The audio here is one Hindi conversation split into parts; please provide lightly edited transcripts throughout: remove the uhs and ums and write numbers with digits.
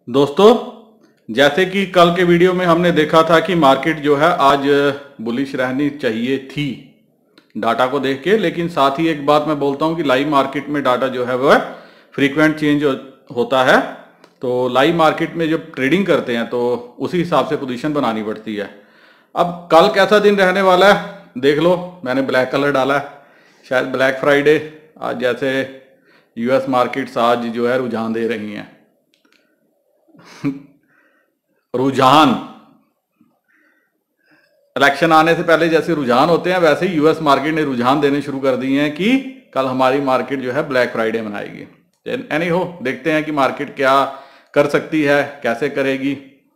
दोस्तों, जैसे कि कल के वीडियो में हमने देखा था कि मार्केट जो है आज बुलिश रहनी चाहिए थी डाटा को देख के, लेकिन साथ ही एक बात मैं बोलता हूं कि लाइव मार्केट में डाटा जो है वह फ्रीक्वेंट चेंज होता है। तो लाइव मार्केट में जब ट्रेडिंग करते हैं तो उसी हिसाब से पोजीशन बनानी पड़ती है। अब कल कैसा दिन रहने वाला है देख लो, मैंने ब्लैक कलर डाला है, शायद ब्लैक फ्राइडे। आज जैसे यूएस मार्केट्स आज जो है रुझान दे रही हैं रुझान इलेक्शन आने से पहले जैसे रुझान होते हैं वैसे ही यूएस मार्केट ने रुझान देने शुरू कर दिए हैं कि कल हमारी मार्केट जो है ब्लैक फ्राइडे मनाएगी। एनी हो, देखते हैं कि मार्केट क्या कर सकती है, कैसे करेगी।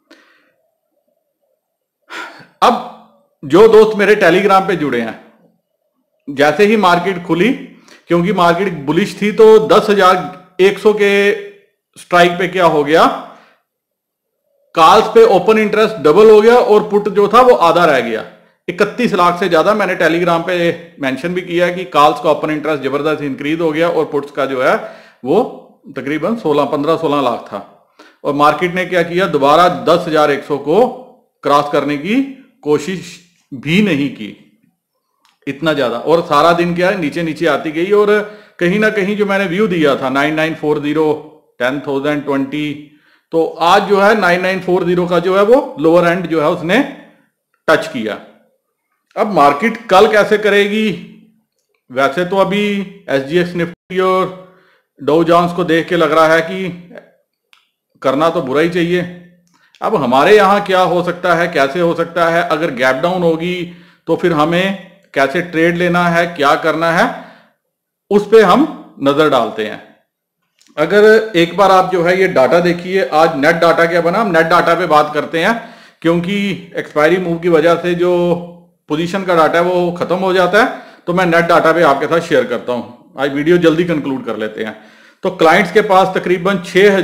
अब जो दोस्त मेरे टेलीग्राम पे जुड़े हैं, जैसे ही मार्केट खुली, क्योंकि मार्केट बुलिश थी, तो 10,100 के स्ट्राइक पे क्या हो गया, कॉल्स पे ओपन इंटरेस्ट डबल हो गया और पुट जो था वो आधा रह गया। 31 लाख से ज्यादा मैंने टेलीग्राम पे मेंशन भी किया कि कॉल्स का ओपन इंटरेस्ट जबरदस्त इंक्रीज हो गया और पुट्स का जो है वो तकरीबन 15-16 लाख था। और मार्केट ने क्या किया, दोबारा 10,100 को क्रॉस करने की कोशिश भी नहीं की इतना ज्यादा, और सारा दिन क्या है नीचे नीचे आती गई। और कहीं ना कहीं जो मैंने व्यू दिया था 9940, 10,020, तो आज जो है 9940 का जो है वो लोअर एंड जो है उसने टच किया। अब मार्केट कल कैसे करेगी, वैसे तो अभी एसजीएक्स निफ्टी और डाउ जोन्स को देख के लग रहा है कि करना तो बुरा ही चाहिए। अब हमारे यहां क्या हो सकता है, कैसे हो सकता है, अगर गैप डाउन होगी तो फिर हमें कैसे ट्रेड लेना है, क्या करना है, उस पर हम नजर डालते हैं। अगर एक बार आप जो है ये डाटा देखिए, आज नेट डाटा क्या बना, हम नेट डाटा पे बात करते हैं क्योंकि एक्सपायरी मूव की वजह से जो पोजीशन का डाटा है वो खत्म हो जाता है, तो मैं नेट डाटा पे आपके साथ शेयर करता हूं। आज वीडियो जल्दी कंक्लूड कर लेते हैं। तो क्लाइंट्स के पास तकरीबन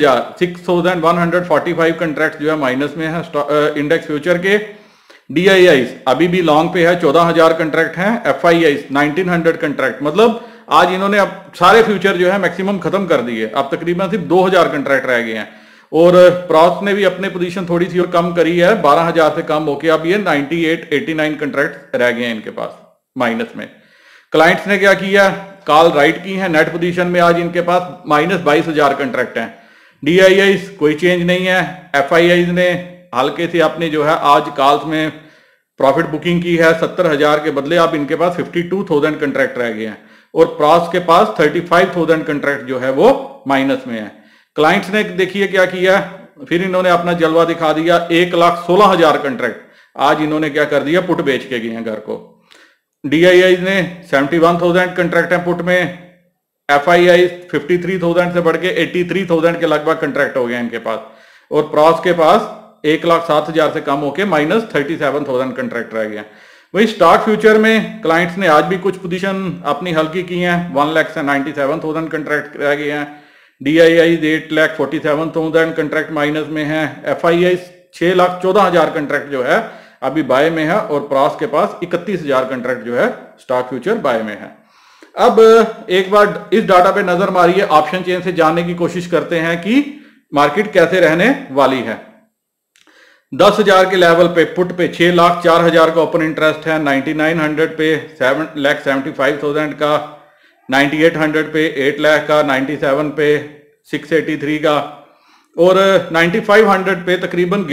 6,145 कंट्रैक्ट जो है माइनस में है इंडेक्स फ्यूचर के। DIIs अभी भी लॉन्ग पे है, 14,000 कंट्रैक्ट हैं। FIIs 1900 कंट्रैक्ट, मतलब आज इन्होंने अब सारे फ्यूचर जो है मैक्सिमम खत्म कर दिए, अब तकरीबन सिर्फ 2,000 कंट्रैक्ट रह गए हैं। और प्रॉस ने भी अपने पोजीशन थोड़ी सी और कम करी है, 12,000 से कम होके अब ये 98-89 कंट्रैक्ट रह गए हैं इनके पास माइनस में। क्लाइंट्स ने क्या किया, कॉल राइट की है, नेट पोजीशन में आज इनके पास माइनस 22,000 कंट्रैक्ट हैं। DIIs कोई चेंज नहीं है। FIIs ने हल्के से अपने जो है आज कॉल्स में प्रॉफिट बुकिंग की है, 70,000 के बदले अब इनके पास 52,000 कंट्रैक्ट रह गए हैं। और प्रॉस के पास 35,000 कंट्रैक्ट जो है वो माइनस में है। क्लाइंट्स ने देखिए क्या किया, फिर इन्होंने अपना जलवा दिखा दिया, 1,16,000 कंट्रैक्ट आज इन्होंने क्या कर दिया, पुट बेच के गए हैं घर को। DIIs ने 71,000 कंट्रैक्ट है पुट में। FIIs 53,000 से बढ़ के 83,000 के लगभग कंट्रैक्ट हो गए इनके पास। और प्रॉस के पास 1,07,000 से कम होके माइनस 37,000 कंट्रैक्ट रह गए। वही स्टॉक फ्यूचर में क्लाइंट्स ने आज भी कुछ पोजीशन अपनी हल्की की हैं, 1,97,000 कंट्रैक्ट रह गए हैं। DIIs 8,47,000 कंट्रैक्ट माइनस में है। FIIs 6,14,000 कंट्रैक्ट जो है अभी बाय में है। और प्रॉस के पास 31,000 कंट्रैक्ट जो है स्टॉक फ्यूचर बाय में है। अब एक बार इस डाटा पे नजर मारिए, ऑप्शन चेन से जानने की कोशिश करते हैं कि मार्केट कैसे रहने वाली है। 10,000 के लेवल पे पुट पे 6,04,000 का ओपन इंटरेस्ट है, 9900 पे 7,75,000 का, 9800 पे 8 लाख का, 97 पे 683 का, और 9500 पे तकरीबन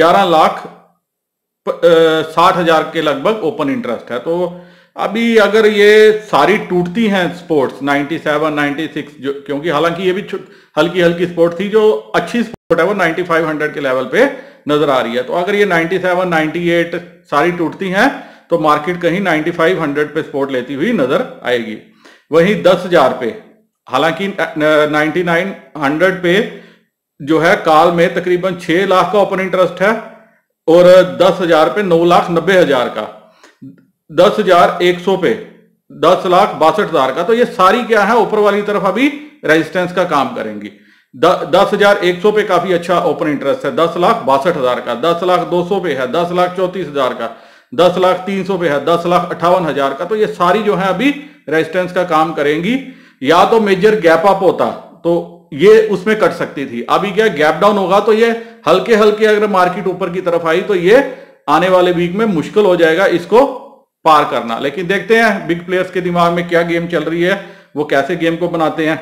11,60,000 के लगभग ओपन इंटरेस्ट है। तो अभी अगर ये सारी टूटती हैं स्पोर्ट्स 97, 96, जो क्योंकि हालांकि ये भी हल्की हल्की स्पोर्ट थी, जो अच्छी स्पोर्ट है वो 9500 के लेवल पे नजर आ रही है। तो अगर ये 97, 98 सारी टूटती हैं तो मार्केट कहीं 9500 पे सपोर्ट लेती हुई नजर आएगी। वहीं 10,000 पे, हालांकि 9900 पे जो है कॉल में तकरीबन 6 लाख का ओपन इंटरेस्ट है और 10,000 पे 9,90,000 का, 10,100 पे 10,62,000 का। तो ये सारी क्या है ऊपर वाली तरफ अभी रेजिस्टेंस का काम करेंगी। 10,100 पे काफी अच्छा ओपन इंटरेस्ट है, 10,62,000 का, 10,02,000 पे है, 10,34,000 का, 10,03,000 पे है, 10,58,000 का। तो ये सारी जो है अभी रेजिस्टेंस का काम करेंगी। या तो मेजर गैप अप होता तो ये उसमें कट सकती थी। अभी क्या गैप डाउन होगा तो ये हल्के हल्के अगर मार्केट ऊपर की तरफ आई तो ये आने वाले वीक में मुश्किल हो जाएगा इसको पार करना। लेकिन देखते हैं बिग प्लेयर्स के दिमाग में क्या गेम चल रही है, वो कैसे गेम को बनाते हैं।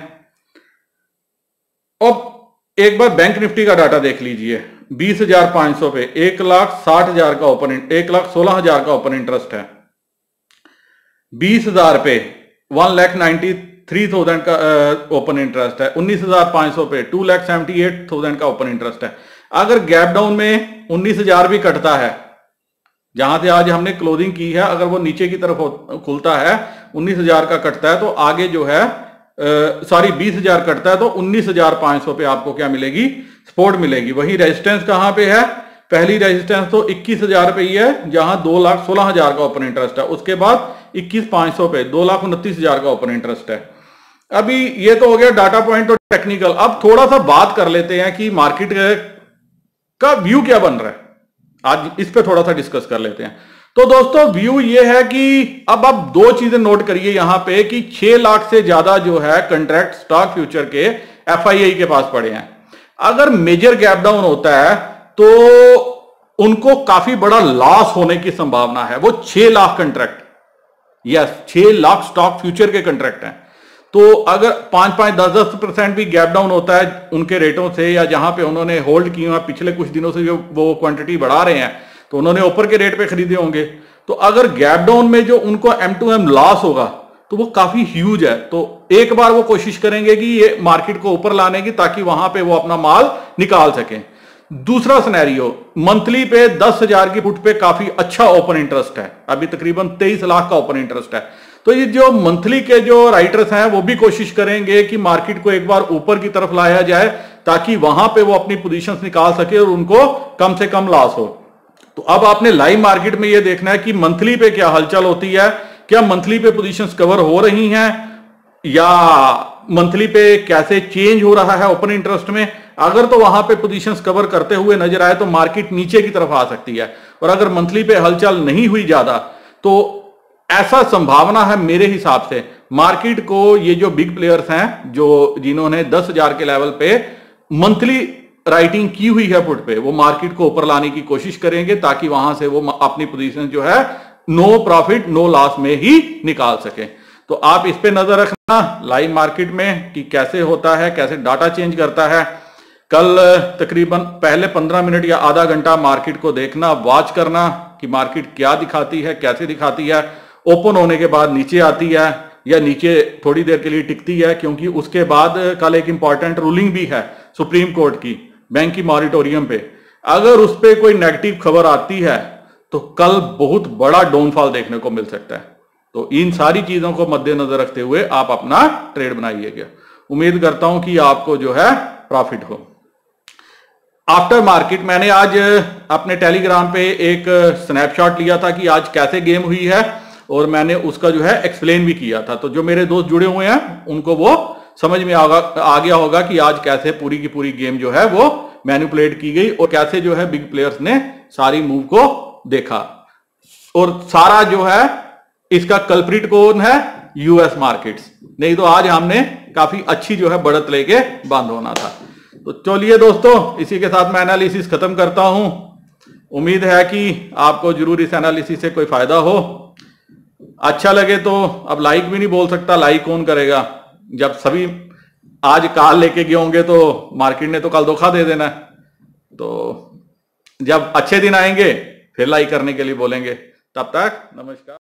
अब एक बार बैंक निफ्टी का डाटा देख लीजिए। 20,500 पे 1,60,000 का ओपन 1,16,000 का ओपन इंटरेस्ट है। 20,000 पे 1,93,000 का ओपन इंटरेस्ट है। 19,500 पे 2,78,000 का ओपन इंटरेस्ट है। अगर गैप डाउन में 19,000 भी कटता है, जहां से आज हमने क्लोजिंग की है, अगर वो नीचे की तरफ खुलता है 19,000 का कटता है तो आगे जो है 20,000 कटता है तो 19,500 पे आपको क्या मिलेगी, सपोर्ट मिलेगी। वही रेजिस्टेंस कहां पे है, पहली रेजिस्टेंस तो 21,000 पे ही है जहां 2,16,000 का ओपन इंटरेस्ट है। उसके बाद 21,500 पे 2,29,000 का ओपन इंटरेस्ट है। अभी ये तो हो गया डाटा पॉइंट और टेक्निकल। अब थोड़ा सा बात कर लेते हैं कि मार्केट का व्यू क्या बन रहा है, आज इस पे थोड़ा सा डिस्कस कर लेते हैं। तो दोस्तों व्यू ये है कि अब आप दो चीजें नोट करिए यहां पे कि 6 लाख से ज्यादा जो है कंट्रैक्ट स्टॉक फ्यूचर के एफआईआई के पास पड़े हैं। अगर मेजर गैप डाउन होता है तो उनको काफी बड़ा लॉस होने की संभावना है। वो 6 lakh contract, yes 6 lakh stock future के कंट्रैक्ट हैं। तो अगर 5-5, 10-10% भी गैप डाउन होता है उनके रेटों से, या जहां पे उन्होंने होल्ड की हुआ पिछले कुछ दिनों से जो वो क्वांटिटी बढ़ा रहे हैं तो उन्होंने ऊपर के रेट पे खरीदे होंगे। तो अगर गैप डाउन में जो उनको M2M लॉस होगा तो वो काफी ह्यूज है। तो एक बार वो कोशिश करेंगे कि ये मार्केट को ऊपर लाने की, ताकि वहां पे वो अपना माल निकाल सकें। दूसरा सिनेरियो, मंथली पे 10,000 की पुट पे काफी अच्छा ओपन इंटरेस्ट है। अभी तकरीबन 23 लाख का ओपन इंटरेस्ट है। तो ये जो मंथली के जो राइटर्स हैं वो भी कोशिश करेंगे कि मार्केट को एक बार ऊपर की तरफ लाया जाए, ताकि वहां पे वो अपनी पोजीशंस निकाल सके और उनको कम से कम लॉस हो। तो अब आपने लाइव मार्केट में ये देखना है कि मंथली पे क्या हलचल होती है, क्या मंथली पे पोजीशंस कवर हो रही हैं, या मंथली पे कैसे चेंज हो रहा है ओपन इंटरेस्ट में। अगर तो वहां पे पोजीशंस कवर करते हुए नजर आए तो मार्केट नीचे की तरफ आ सकती है। और अगर मंथली पे हलचल नहीं हुई ज्यादा तो ऐसा संभावना है मेरे हिसाब से मार्केट को ये जो बिग प्लेयर्स हैं जो जिन्होंने 10,000 के लेवल पे मंथली राइटिंग की हुई है पुट पे, वो मार्केट को ऊपर लाने की कोशिश करेंगे, ताकि वहां से वो अपनी पोजीशन जो है नो प्रॉफिट नो लॉस में ही निकाल सके। तो आप इस पे नजर रखना लाइव मार्केट में कि कैसे होता है, कैसे डाटा चेंज करता है। कल तकरीबन पहले 15 मिनट या आधा घंटा मार्केट को देखना, वॉच करना कि मार्केट क्या दिखाती है, कैसे दिखाती है। ओपन होने के बाद नीचे आती है या नीचे थोड़ी देर के लिए टिकती है, क्योंकि उसके बाद कल एक इंपॉर्टेंट रूलिंग भी है सुप्रीम कोर्ट की बैंक की मॉरिटोरियम पे। अगर उस पर कोई नेगेटिव खबर आती है तो कल बहुत बड़ा डाउनफॉल देखने को मिल सकता है। तो इन सारी चीजों को मद्देनजर रखते हुए आप अपना ट्रेड बनाइएगा। उम्मीद करता हूं कि आपको जो है प्रॉफिट हो। आफ्टर मार्केट मैंने आज अपने टेलीग्राम पे एक स्नैपशॉट लिया था कि आज कैसे गेम हुई है, और मैंने उसका जो है एक्सप्लेन भी किया था। तो जो मेरे दोस्त जुड़े हुए हैं उनको वो समझ में आ गया होगा कि आज कैसे पूरी की पूरी गेम जो है वो मैनिपुलेट की गई, और कैसे जो है बिग प्लेयर्स ने सारी मूव को देखा। और सारा जो है इसका कल्प्रिट कौन है, यूएस मार्केट्स। नहीं तो आज हमने काफी अच्छी जो है बढ़त लेके बंद होना था। तो चलिए दोस्तों, इसी के साथ मैं एनालिसिस खत्म करता हूं। उम्मीद है कि आपको जरूर इस एनालिसिस से कोई फायदा हो। अच्छा लगे तो अब लाइक भी नहीं बोल सकता, लाइक कौन करेगा जब सभी आज काल लेके गए होंगे तो मार्केट ने तो कल धोखा दे देना है। तो जब अच्छे दिन आएंगे फिर लाइक करने के लिए बोलेंगे। तब तक नमस्कार।